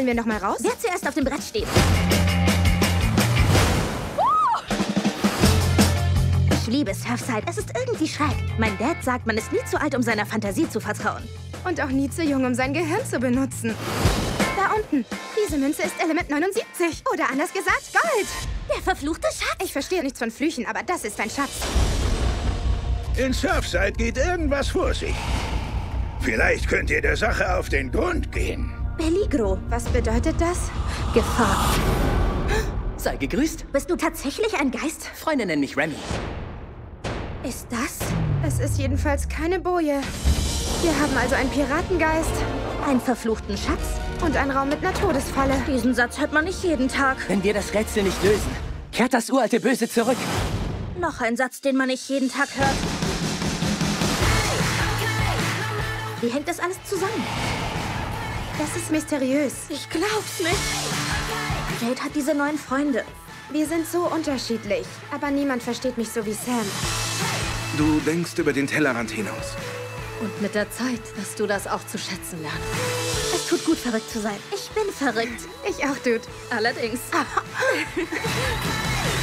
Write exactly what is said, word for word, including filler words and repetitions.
Wollen wir noch mal raus? Wer zuerst auf dem Brett steht. Ich liebe Surfside. Es ist irgendwie schräg. Mein Dad sagt, man ist nie zu alt, um seiner Fantasie zu vertrauen. Und auch nie zu jung, um sein Gehirn zu benutzen. Da unten. Diese Münze ist Element neunundsiebzig. Oder anders gesagt, Gold. Der verfluchte Schatz. Ich verstehe nichts von Flüchen, aber das ist ein Schatz. In Surfside geht irgendwas vor sich. Vielleicht könnt ihr der Sache auf den Grund gehen. Peligro. Was bedeutet das? Gefahr. Sei gegrüßt. Bist du tatsächlich ein Geist? Freunde nennen mich Remy. Ist das? Es ist jedenfalls keine Boje. Wir haben also einen Piratengeist. Einen verfluchten Schatz? Und einen Raum mit einer Todesfalle. Diesen Satz hört man nicht jeden Tag. Wenn wir das Rätsel nicht lösen, kehrt das uralte Böse zurück. Noch ein Satz, den man nicht jeden Tag hört. Wie hängt das alles zusammen? Das ist mysteriös. Ich glaub's nicht. Jade hat diese neuen Freunde. Wir sind so unterschiedlich. Aber niemand versteht mich so wie Sam. Du denkst über den Tellerrand hinaus. Und mit der Zeit wirst du das auch zu schätzen lernen. Es tut gut, verrückt zu sein. Ich bin verrückt. Ich auch, Dude. Allerdings.